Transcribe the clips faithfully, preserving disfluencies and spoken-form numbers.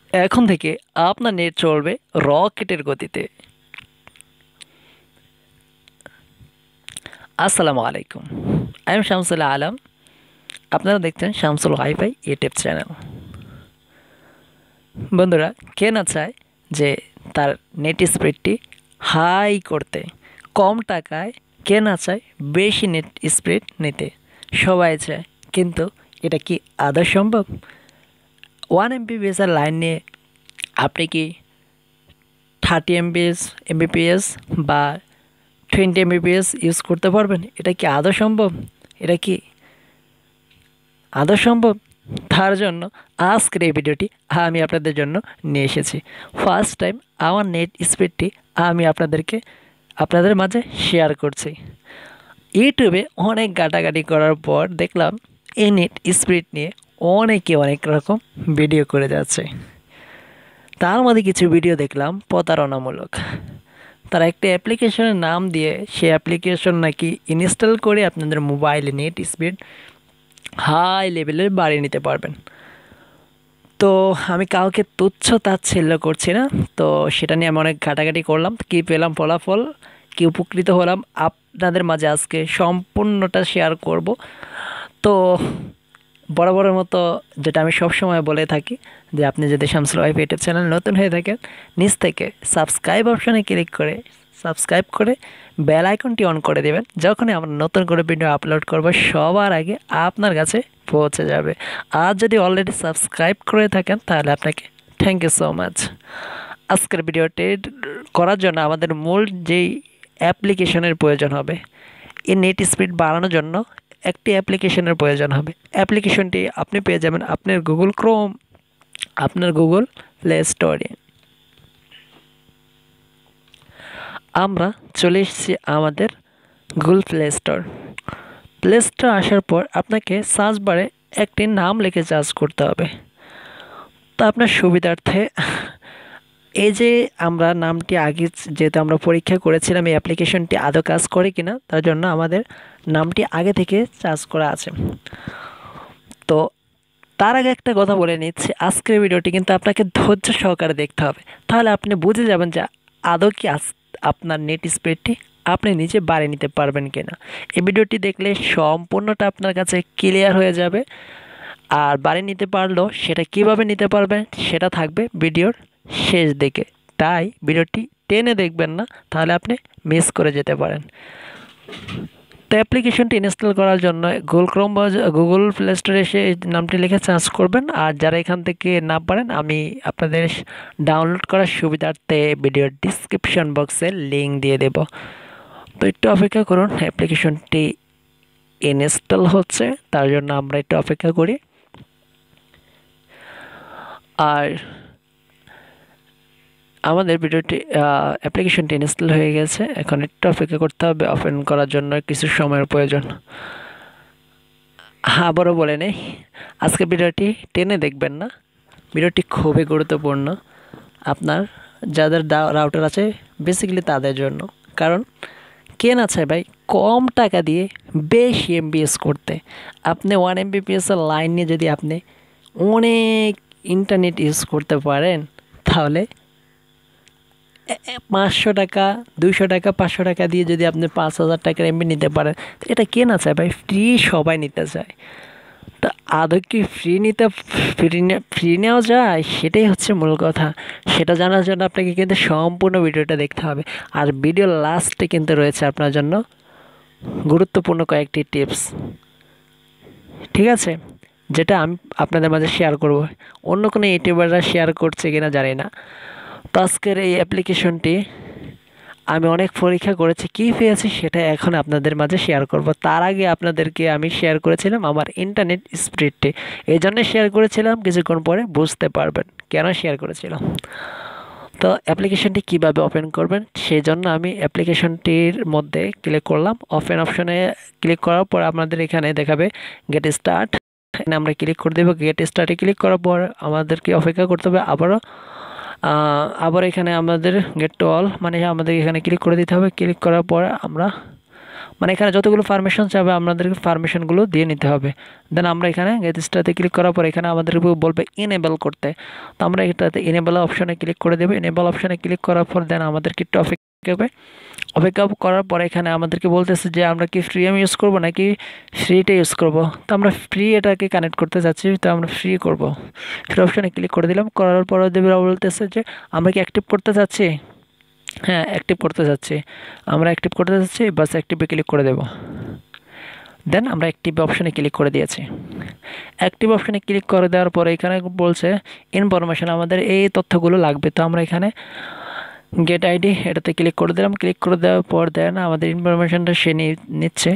এখন থেকে আপনার নেট চলবে রকেটের গতিতে। আসসালামু আলাইকুম, আই এম শামসুল আলম। আপনারা দেখছেন শামসুল ওয়াইফাই ইউটিউব চ্যানেল। বন্ধুরা, কে না চায় যে তার নেট স্পিডটি হাই করতে? কম টাকায় কে না চায় বেশি নেট স্পিড নিতে? সবাই চায়, কিন্তু এটা কি আদৌ সম্ভব? ওয়ান এমবিপিএসের লাইন নিয়ে আপনি কি থার্টি এমবিএস এমবিপিএস বা টোয়েন্টি এমবিপিএস ইউজ করতে পারবেন? এটা কি আদৌ সম্ভব? এটা কি আদৌ সম্ভব? তার জন্য আজকের এই ভিডিওটি আমি আপনাদের জন্য নিয়ে এসেছি। ফার্স্ট টাইম আমার নেট স্পিডটি আমি আপনাদেরকে আপনাদের মাঝে শেয়ার করছি। ইউটিউবে অনেক ঘাটাঘাটি করার পর দেখলাম এই নেট স্পিড নিয়ে অনেকে অনেক রকম ভিডিও করে যাচ্ছে। তার মধ্যে কিছু ভিডিও দেখলাম প্রতারণামূলক। তারা একটা অ্যাপ্লিকেশনের নাম দিয়ে সে অ্যাপ্লিকেশন নাকি ইনস্টল করে আপনাদের মোবাইলে নেট স্পিড হাই লেভেলের বাড়িয়ে নিতে পারবেন। তো আমি কাউকে তুচ্ছ তাচ্ছিল্য করছি না, তো সেটা নিয়ে আমি অনেক ঘাটাঘাটি করলাম। কী পেলাম ফলাফল, কী উপকৃত হলাম, আপনাদের মাঝে আজকে সম্পূর্ণটা শেয়ার করব। তো বরাবরের মতো যেটা আমি সবসময় বলে থাকি, যে আপনি যদি শামসুল ওয়াইফাই ইউটিউব চ্যানেল নতুন হয়ে থাকেন, নিচ থেকে সাবস্ক্রাইব অপশানে ক্লিক করে সাবস্ক্রাইব করে বেল আইকনটি অন করে দেবেন। যখনই আমরা নতুন করে ভিডিও আপলোড করব সবার আগে আপনার কাছে পৌঁছে যাবে। আর যদি অলরেডি সাবস্ক্রাইব করে থাকেন তাহলে আপনাকে থ্যাংক ইউ সো মাচ। আজকের ভিডিওটি করার জন্য আমাদের মূল যেই অ্যাপ্লিকেশনের প্রয়োজন হবে, এই নেট স্পিড বাড়ানোর জন্য একটি অ্যাপ্লিকেশনের প্রয়োজন হবে। অ্যাপ্লিকেশনটি আপনি পেয়ে যাবেন আপনার গুগল ক্রোম, আপনার গুগল প্লে স্টোরে। আমরা চলে এসেছি আমাদের Google play Store. Play Store আসার পর আপনাকে সার্চ বারে একটি নাম লিখে সার্চ করতে হবে। তো আপনার সুবিধার্থে এই যে আমরা নামটি আগে যেহেতু আমরা পরীক্ষা করেছিলাম এই অ্যাপ্লিকেশনটি আদৌ কাজ করে কিনা, তার জন্য আমাদের নামটি আগে থেকে সার্চ করা আছে। তো তার আগে একটা কথা বলে নিচ্ছি, আজকের ভিডিওটি কিন্তু আপনাকে ধৈর্য সহকারে দেখতে হবে, তাহলে আপনি বুঝে যাবেন যে আদৌ কি আপনার নেট স্পিডটি আপনি নিজে বাড়িয়ে নিতে পারবেন কিনা। এই ভিডিওটি দেখলে সম্পূর্ণটা আপনার কাছে ক্লিয়ার হয়ে যাবে। আর বাড়িয়ে নিতে পারলেও সেটা কিভাবে নিতে পারবেন সেটা থাকবে ভিডিওর শেষ দিকে, তাই ভিডিওটি টেনে দেখবেন না, তাহলে আপনি মিস করে যেতে পারেন। তো অ্যাপ্লিকেশনটি ইনস্টল করার জন্য গুগল ক্রোম বা গুগল প্লে স্টোরে এসে এই নামটি লিখে সার্চ করবেন। আর যারা এখান থেকে না পারেন, আমি আপনাদের ডাউনলোড করার সুবিধার্থে ভিডিওর ডিসক্রিপশন বক্সে লিঙ্ক দিয়ে দেব। তো একটু অপেক্ষা করুন, অ্যাপ্লিকেশনটি ইনস্টল হচ্ছে, তার জন্য আমরা একটু অপেক্ষা করি। আর আমাদের ভিডিওটি অ্যাপ্লিকেশনটি ইনস্টল হয়ে গেছে, এখন একটু অপেক্ষা করতে হবে। ওপেন করার জন্য কিছু সময়ের প্রয়োজন। আবারও বলে নেই, আজকে ভিডিওটি টেনে দেখবেন না, ভিডিওটি খুবই গুরুত্বপূর্ণ আপনার যাদের রাউটার আছে বেসিক্যালি তাদের জন্য। কারণ কে না চায় ভাই কম টাকা দিয়ে বেশি এমবিএস করতে? আপনি ওয়ান এমবিপিএসের লাইন নিয়ে যদি আপনি অনেক ইন্টারনেট ইউজ করতে পারেন, তাহলে পাঁচশো টাকা দুইশো টাকা পাঁচশো টাকা দিয়ে যদি আপনি পাঁচ হাজার টাকার এমবি নিতে পারেন, এটা কে না চায় ভাই? ফ্রি সবাই নিতে চায়। তা আদৌ কি ফ্রি নিতে ফ্রি ফ্রি নেওয়া যায়? সেটাই হচ্ছে মূল কথা। সেটা জানার জন্য আপনাকে কিন্তু সম্পূর্ণ ভিডিওটা দেখতে হবে। আর ভিডিওর লাস্টে কিন্তু রয়েছে আপনার জন্য গুরুত্বপূর্ণ কয়েকটি টিপস, ঠিক আছে, যেটা আমি আপনাদের মাঝে শেয়ার করব। অন্য কোনো ইউটিউবাররা শেয়ার করছে কিনা জানি না। তো আজকের এই অ্যাপ্লিকেশনটি আমি অনেক পরীক্ষা করেছি, কী পেয়েছি সেটা এখন আপনাদের মাঝে শেয়ার করব। তার আগে আপনাদেরকে আমি শেয়ার করেছিলাম আমার ইন্টারনেট স্পিডটি, এই জন্য শেয়ার করেছিলাম, কিছুক্ষণ পরে বুঝতে পারবেন কেন শেয়ার করেছিলাম। তো অ্যাপ্লিকেশনটি কিভাবে ওপেন করবেন সেই জন্য আমি অ্যাপ্লিকেশনটির মধ্যে ক্লিক করলাম। ওপেন অপশনে ক্লিক করার পর আপনাদের এখানে দেখাবে গেট স্টার্ট, এখানে আমরা ক্লিক করে দেবো। গেট স্টার্টে ক্লিক করার পর আমাদেরকে অপেক্ষা করতে হবে আবারও আবার এখানে আমাদের গেট টু অল মানে আমাদের এখানে ক্লিক করে দিতে হবে। ক্লিক করার পর আমরা মানে এখানে যতগুলো পারমিশন চাবে আমাদেরকে পারমিশনগুলো দিয়ে নিতে হবে। দেন আমরা এখানে গেট স্টার্টে ক্লিক করার পর এখানে আমাদেরকে বলবে ইনেবল করতে, তো আমরা এটাতে ইনেবল অপশনে ক্লিক করে দেবো। ইনেবল অপশনে ক্লিক করার পর দেন আমাদেরকে একটু অপেক্ষা হবে। অপেক্ষা করার পর এখানে আমাদেরকে বলতেছে যে আমরা কি ফ্রি এম ইউজ করবো নাকি ফ্রিটা ইউজ করব। তো আমরা ফ্রি এটাকে কানেক্ট করতে চাচ্ছি, তো আমরা ফ্রি করব। ফ্রি অপশনে ক্লিক করে দিলাম। করার পর দেবীরা বলতেছে যে আমরা কি অ্যাক্টিভ করতে চাচ্ছি, হ্যাঁ অ্যাক্টিভ করতে চাচ্ছি, আমরা অ্যাক্টিভ করতে চাচ্ছি, বাস অ্যাক্টিভে ক্লিক করে দেব। দেন আমরা অ্যাক্টিভ অপশনে ক্লিক করে দিয়েছি। অ্যাক্টিভ অপশনে ক্লিক করে দেওয়ার পরে এখানে বলছে ইনফরমেশন, আমাদের এই তথ্যগুলো লাগবে। তো আমরা এখানে গেট আইডি এটাতে ক্লিক করে দিলাম। ক্লিক করে দেওয়ার পর দেন আমাদের ইনফরমেশনটা সে নিচ্ছে।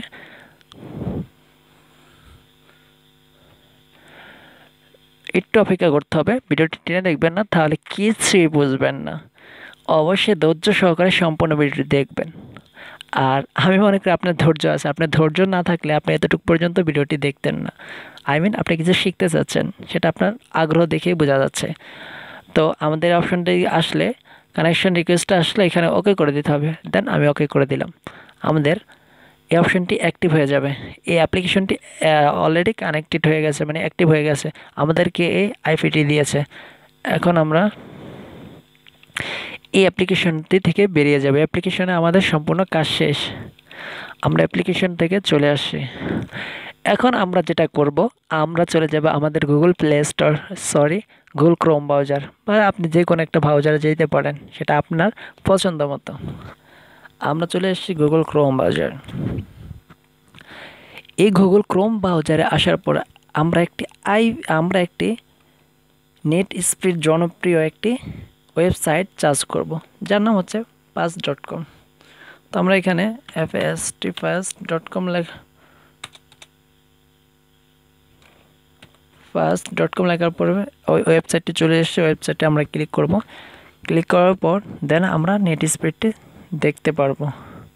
একটু অপেক্ষা করতে হবে, ভিডিওটি টেনে দেখবেন না, তাহলে কিছুই বুঝবেন না। অবশ্যই ধৈর্য সহকারে সম্পূর্ণ ভিডিওটি দেখবেন। আর আমি মনে করি আপনার ধৈর্য আছে, আপনার ধৈর্য না থাকলে আপনি এতটুকু পর্যন্ত ভিডিওটি দেখতেন না। আই মিন আপনি কিছু শিখতে চাচ্ছেন, সেটা আপনার আগ্রহ দেখেই বোঝা যাচ্ছে। তো আমাদের অপশনটি আসলে, কানেকশন রিকোয়েস্টটা আসলে এখানে ওকে করে দিতে হবে। দেন আমি ওকে করে দিলাম। আমাদের এই অপশনটি অ্যাক্টিভ হয়ে যাবে। এই অ্যাপ্লিকেশনটি অলরেডি কানেক্টেড হয়ে গেছে, মানে অ্যাক্টিভ হয়ে গেছে, আমাদেরকে এই আইপিটি দিয়েছে। এখন আমরা এই অ্যাপ্লিকেশনটি থেকে বেরিয়ে যাবে। অ্যাপ্লিকেশনে আমাদের সম্পূর্ণ কাজ শেষ, আমরা অ্যাপ্লিকেশন থেকে চলে আসি। এখন আমরা যেটা করব, আমরা চলে যাব আমাদের Google play store, sorry Google Chrome browser, বা আপনি যে কোনো একটা ব্রাউজারে যেতে পারেন, সেটা আপনার পছন্দ মতো। আমরা চলে এসেছি গুগল ক্রোম ব্রাউজার। এই গুগল ক্রোম ব্রাউজারে আসার পর আমরা একটি আই আমরা একটি নেট স্পিড জনপ্রিয় একটি ওয়েবসাইট চার্জ করব, যার নাম হচ্ছে ফাস্ট ডট কম। তো আমরা এখানে F S T fast dot com লেখা ফাস্ট ডট কম লেখার পরে ওই ওয়েবসাইটটি চলে এসেছে। ওয়েবসাইটে আমরা ক্লিক করব। ক্লিক করার পর দেন আমরা নেট স্পিডটি দেখতে পারবো।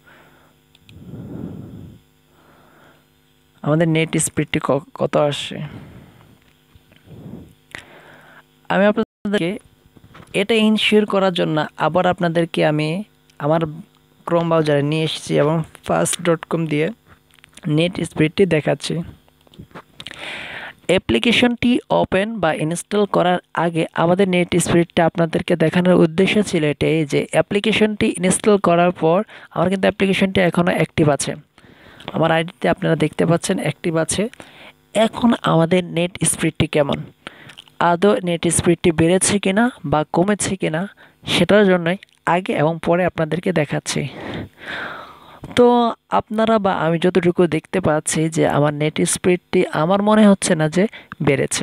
আমাদের নেট স্পিডটি কত আসছে। আমি আপনাদেরকে এটা ইনশিওর করার জন্য আবার আপনাদেরকে আমি আমার ক্রোম ব্রাউজারে নিয়ে এসেছি এবং ফাস্ট ডট কম দিয়ে নেট স্পিডটি দেখাচ্ছি। অ্যাপ্লিকেশনটি ওপেন বা ইনস্টল করার আগে আমাদের নেট স্পিডটা আপনাদেরকে দেখানোর উদ্দেশ্য ছিল এটাই যে অ্যাপ্লিকেশনটি ইনস্টল করার পর আমার কিন্তু অ্যাপ্লিকেশনটি এখনও অ্যাক্টিভ আছে। আমার আইডিতে আপনারা দেখতে পাচ্ছেন অ্যাক্টিভ আছে। এখন আমাদের নেট স্পিডটি কেমন, আদৌ নেট স্পিডটি বেড়েছে কিনা বা কমেছে কিনা, সেটার জন্যই আগে এবং পরে আপনাদেরকে দেখাচ্ছি। তো আপনারা বা আমি যতটুকু দেখতে পাচ্ছি যে আমার নেট স্পিডটি আমার মনে হচ্ছে না যে বেড়েছে।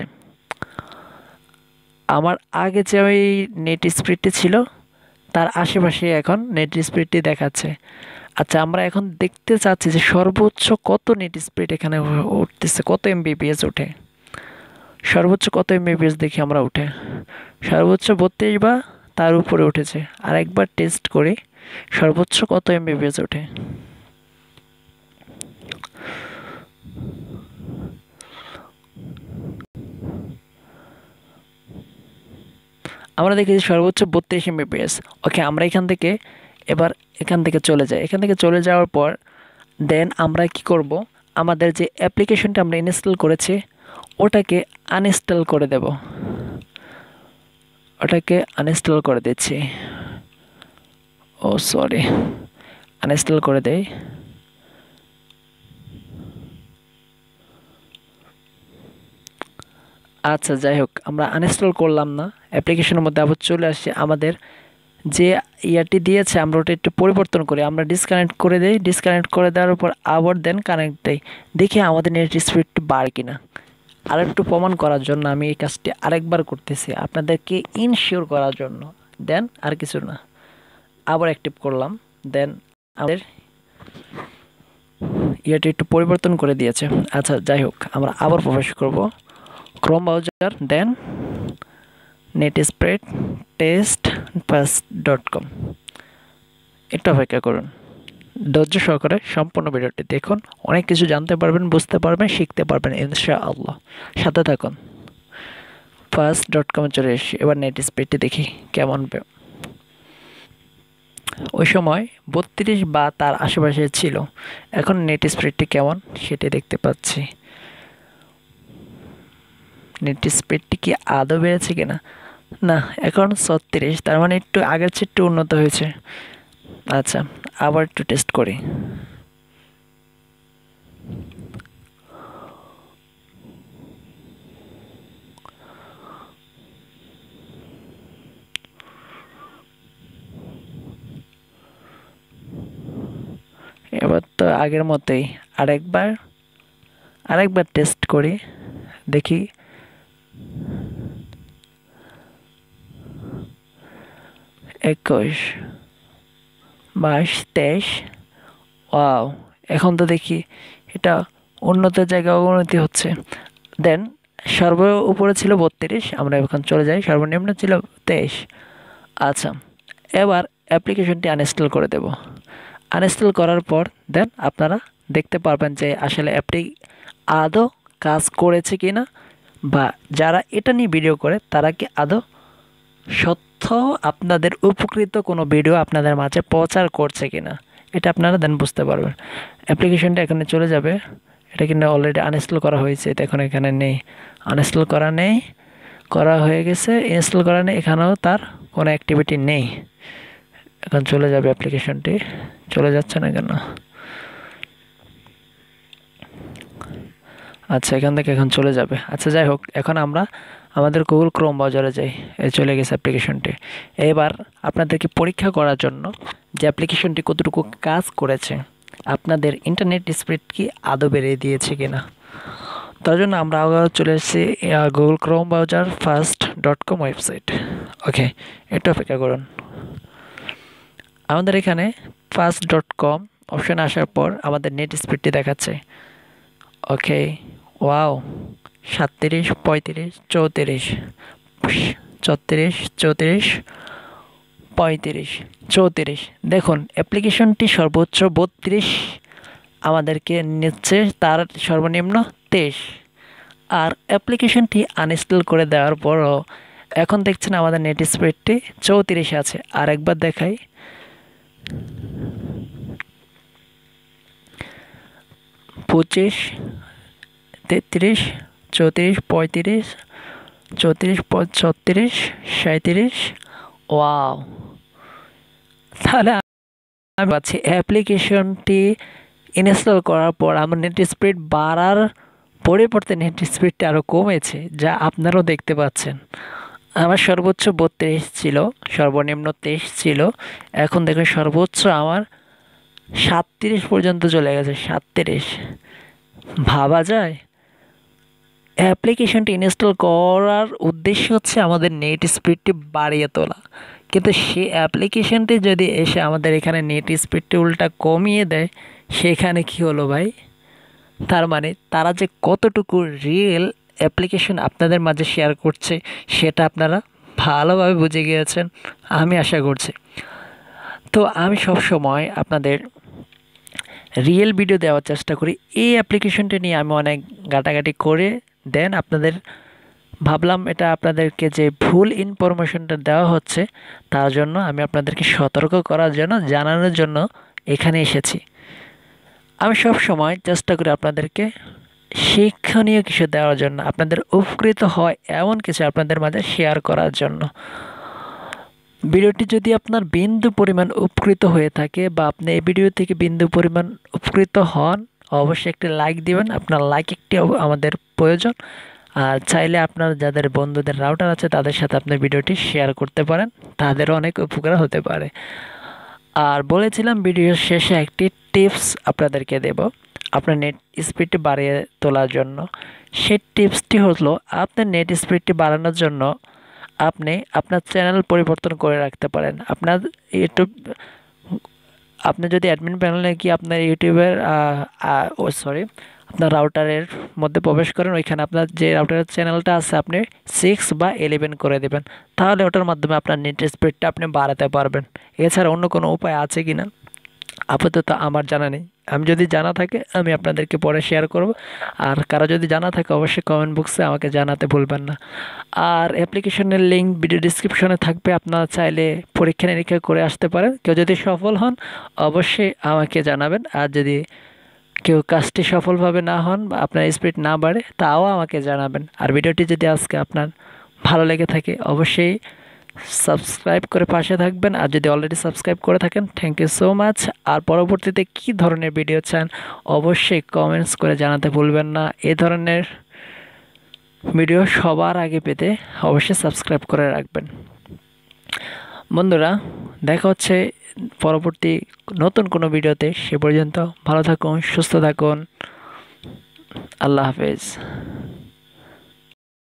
আমার আগে যে ওই নেট স্পিডটি ছিল তার আশেপাশে এখন নেট স্পিডটি দেখাচ্ছে। আচ্ছা, আমরা এখন দেখতে চাচ্ছি যে সর্বোচ্চ কত নেট স্পিড এখানে উঠতেছে, কত এমবিপিএস ওঠে, সর্বোচ্চ কত এমবিপিএস দেখি আমরা উঠে। সর্বোচ্চ বত্রিশ বা তার উপরে উঠেছে। আর একবার টেস্ট করি সর্বোচ্চ কত এমবিপিএস ওঠে। আমরা দেখি সর্বোচ্চ বত্রিশ এমবিপিএস। ওকে, আমরা এখান থেকে এবার এখান থেকে চলে যাই। এখান থেকে চলে যাওয়ার পর দেন আমরা কি করব, আমাদের যে অ্যাপ্লিকেশনটা আমরা ইনস্টল করেছি ওটাকে আনইনস্টল করে দেব। ওটাকে আনইনস্টল করে দিচ্ছি। ও সরি, আনইনস্টল করে দেই। আচ্ছা যাই হোক, আমরা আনইনস্টল করলাম না, অ্যাপ্লিকেশনের মধ্যে আবার চলে আসছে। আমাদের যে ইয়ারটি দিয়েছে আমরা ওটা একটু পরিবর্তন করি, আমরা ডিসকানেক্ট করে দেই। ডিসকানেক্ট করে দেওয়ার পর আবার দেন কানেক্ট দেই, দেখি আমাদের নেট স্পিডটি বাড়ে কিনা। আর একটু প্রমাণ করার জন্য আমি এই কাজটি আরেকবার করতেছি আপনাদেরকে ইনশিওর করার জন্য। দেন আর কিছু না, আবার অ্যাক্টিভ করলাম। দেন আমাদের ইয়ারটি একটু পরিবর্তন করে দিয়েছে। আচ্ছা যাই হোক, আমরা আবার প্রবেশ করব Chrome browser, then net speed test fast dot com. একটু অপেক্ষা করুন, ধৈর্য সহকারে সম্পূর্ণ ভিডিওটি দেখুন, অনেক কিছু জানতে পারবেন, বুঝতে পারবেন, শিখতে পারবেন ইনশাআল্লাহ। সাথে থাকুন। ফাস্ট ডট কমে চলে এসেছি। এবার নেট স্পিডটি দেখি কেমন। ওই সময় বত্রিশ বা তার আশেপাশে ছিল। এখন নেট স্পিডটি কেমন সেটি দেখতে পাচ্ছি। নেট স্পিডটি কি আদৌ বেড়েছে কিনা? না, এখন ছত্রিশ, তার মানে একটু আগের চেয়ে একটু উন্নত হয়েছে। আচ্ছা, আবার একটু টেস্ট করি। এবার তো আগের মতোই আরেকবার আরেকবার টেস্ট করি, দেখি। একুশ, বাইশ, তেইশ। ওয়াও, এখন তো দেখি এটা উন্নত জায়গায় উন্নতি হচ্ছে। দেন সর্ব উপরে ছিল বত্রিশ, আমরা এখন চলে যাই, সর্বনিম্ন ছিল তেইশ। আচ্ছা, এবার অ্যাপ্লিকেশনটি আনইনস্টল করে দেব। আনইনস্টল করার পর দেন আপনারা দেখতে পারবেন যে আসলে অ্যাপটি আদৌ কাজ করেছে কি না, বা যারা এটা নিয়ে ভিডিও করে তারা কি আদৌ সত্য আপনাদের উপকৃত কোনো ভিডিও আপনাদের মাঝে প্রচার করছে কি না, এটা আপনারা দেন বুঝতে পারবেন। অ্যাপ্লিকেশনটা এখানে চলে যাবে। এটা কিন্তু অলরেডি আনইনস্টল করা হয়েছে, এটা এখন এখানে নেই। আনইনস্টল করা নেই, করা হয়ে গেছে। ইনস্টল করা নেই, এখানেও তার কোনো অ্যাক্টিভিটি নেই। এখন চলে যাবে অ্যাপ্লিকেশনটি, চলে যাচ্ছে না কেন? আচ্ছা, এখান থেকে এখন চলে যাবে। আচ্ছা, যাই হোক, এখন আমরা আমাদের গুগল ক্রোম ব্রাউজারে যাই। এই চলে গেছে অ্যাপ্লিকেশনটি। এবার আপনাদেরকে পরীক্ষা করার জন্য যে অ্যাপ্লিকেশনটি কতটুকু কাজ করেছে, আপনাদের ইন্টারনেট স্পিড কি আদৌ বেড়ে দিয়েছে কিনা, তার জন্য আমরা আবার চলে এসেছি Google Chrome browser first dot com website. Okay, একটু অপেক্ষা করুন। আমাদের এখানে ফার্স্ট ডট কম অপশানে আসার পর আমাদের নেট স্পিডটি দেখাচ্ছে। ওকে, ওয়াও, সাতত্রিশ, পঁয়ত্রিশ, চৌত্রিশ, ছত্রিশ, চৌত্রিশ, পঁয়ত্রিশ, চৌত্রিশ। দেখুন, অ্যাপ্লিকেশনটি সর্বোচ্চ বত্রিশ আমাদেরকে নিচ্ছে, তার সর্বনিম্ন তেইশ। আর অ্যাপ্লিকেশনটি আনইনস্টল করে দেওয়ার পরও এখন দেখছেন আমাদের নেট স্পিডটি চৌত্রিশ আছে। আর একবার দেখাই, পঁচিশ, তেত্রিশ, চৌত্রিশ, পঁয়ত্রিশ, চৌত্রিশ, ছত্রিশ, সাঁত্রিশ। ওয়াও, তাহলে আমি পাচ্ছি অ্যাপ্লিকেশনটি ইনস্টল করার পর আমার নেট স্পিড বাড়ার পরিবর্তে নেট স্পিডটা আরও কমেছে, যা আপনারাও দেখতে পাচ্ছেন। আমার সর্বোচ্চ বত্রিশ ছিল, সর্বনিম্ন তেইশ ছিল। এখন দেখুন সর্বোচ্চ আমার সাতত্রিশ পর্যন্ত চলে গেছে। সাতত্রিশ, ভাবা যায়? অ্যাপ্লিকেশনটি ইনস্টল করার উদ্দেশ্য হচ্ছে আমাদের নেট স্পিডটি বাড়িয়ে তোলা, কিন্তু সেই অ্যাপ্লিকেশনটি যদি এসে আমাদের এখানে নেট স্পিডটি উল্টা কমিয়ে দেয়, সেখানে কি হলো ভাই? তার মানে তারা যে কতটুকু রিয়েল অ্যাপ্লিকেশন আপনাদের মাঝে শেয়ার করছে সেটা আপনারা ভালোভাবে বুঝে গিয়েছেন, আমি আশা করছি। তো আমি সব সময় আপনাদের রিয়েল ভিডিও দেওয়ার চেষ্টা করি। এই অ্যাপ্লিকেশনটি নিয়ে আমি অনেক ঘাটাঘাটি করে দেন আপনাদের ভাবলাম এটা আপনাদেরকে যে ভুল ইনফরমেশনটা দেওয়া হচ্ছে, তার জন্য আমি আপনাদেরকে সতর্ক করার জন্য, জানানোর জন্য এখানে এসেছি। আমি সব সময় চেষ্টা করি আপনাদেরকে শিক্ষণীয় কিছু দেওয়ার জন্য, আপনাদের উপকৃত হয় এমন কিছু আপনাদের মাঝে শেয়ার করার জন্য। ভিডিওটি যদি আপনার বিন্দু পরিমাণ উপকৃত হয়ে থাকে বা আপনি এই ভিডিও থেকে বিন্দু পরিমাণ উপকৃত হন, অবশ্যই একটি লাইক দিবেন। আপনার লাইক একটি আমাদের প্রয়োজন। আর চাইলে আপনার যাদের বন্ধুদের রাউটার আছে তাদের সাথে আপনি ভিডিওটি শেয়ার করতে পারেন, তাদেরও অনেক উপকার হতে পারে। আর বলেছিলাম ভিডিওর শেষে একটি টিপস আপনাদেরকে দেব আপনার নেট স্পিডটি বাড়িয়ে তোলার জন্য। সেই টিপসটি হলো, আপনার নেট স্পিডটি বাড়ানোর জন্য আপনি আপনার চ্যানেল পরিবর্তন করে রাখতে পারেন। আপনার ইউটিউব, আপনি যদি অ্যাডমিন প্যানেলে গিয়ে আপনার ইউটিউবের ও সরি আপনার রাউটারের মধ্যে প্রবেশ করেন, ওইখানে আপনার যে রাউটারের চ্যানেলটা আছে আপনি সিক্স বা ইলেভেন করে দেবেন, তাহলে ওটার মাধ্যমে আপনার নেট স্পিডটা আপনি বাড়াতে পারবেন। এছাড়া অন্য কোনো উপায় আছে কি না আপাতত আমার জানা নেই। আমি যদি জানা থাকে আমি আপনাদেরকে পরে শেয়ার করব। আর কারো যদি জানা থাকে অবশ্যই কমেন্ট বক্সে আমাকে জানাতে ভুলবেন না। আর অ্যাপ্লিকেশনের লিঙ্ক ভিডিও ডিসক্রিপশনে থাকবে, আপনারা চাইলে পরীক্ষা নিরীক্ষা করে আসতে পারেন। কেউ যদি সফল হন অবশ্যই আমাকে জানাবেন, আর যদি কেউ কাজটি সফলভাবে না হন বা আপনার স্পিড না বাড়ে তাও আমাকে জানাবেন। আর ভিডিওটি যদি আজকে আপনার ভালো লেগে থাকে অবশ্যই সাবস্ক্রাইব করে পাশে থাকবেন, আর যদি অলরেডি সাবস্ক্রাইব করে থাকেন থ্যাংক ইউ সো মাচ। আর পরবর্তীতে কী ধরনের ভিডিও চান অবশ্যই কমেন্টস করে জানাতে ভুলবেন না। এ ধরনের ভিডিও সবার আগে পেতে অবশ্যই সাবস্ক্রাইব করে রাখবেন। বন্ধুরা, দেখা হচ্ছে পরবর্তী নতুন কোনো ভিডিওতে। সে পর্যন্ত ভালো থাকুন, সুস্থ থাকুন, আল্লাহ হাফেজ।